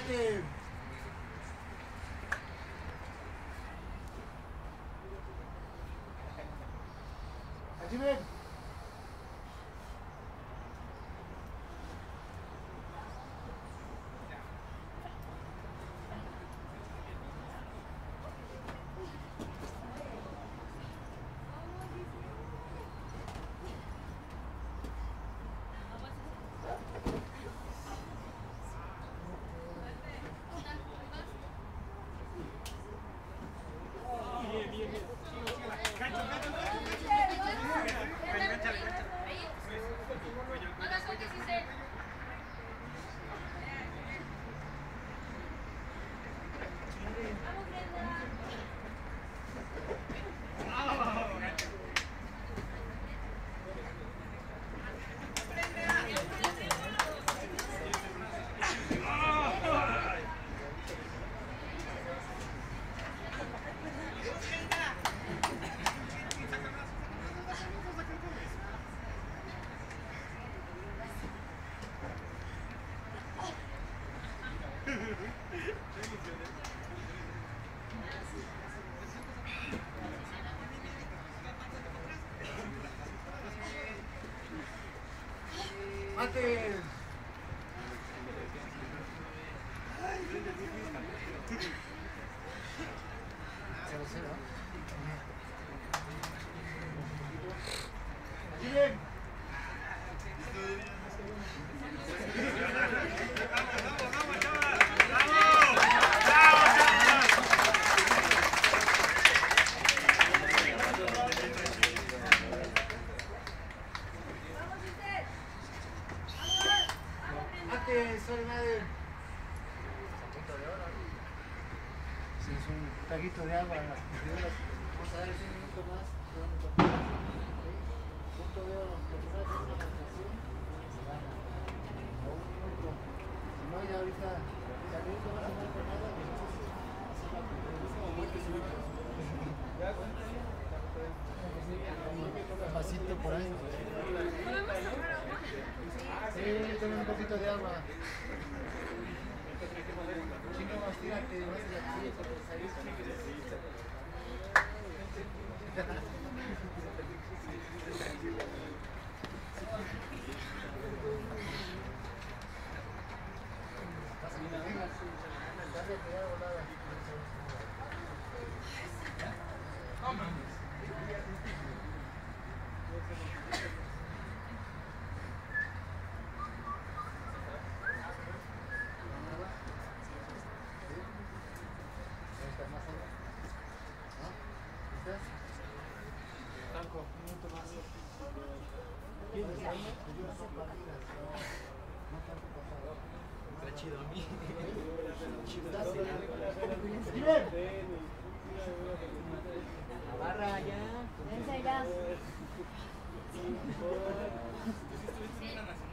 Mate. Allí ven. Mate. Allí ven. Soy madre. Si es un traguito de agua en las pisadoras, vamos a dar 100 minutos más. Punto de oro, lo que pasa es una rotación, se van a 1 minuto. Si no, ya ahorita, también no van a dar con nada, entonces así va como muerte súbita. Un pasito por ahí. Sí, toma un poquito de agua. Chino, estírate, vas a la silla para salir. Está chido a mí. La barra ya. Dense ya.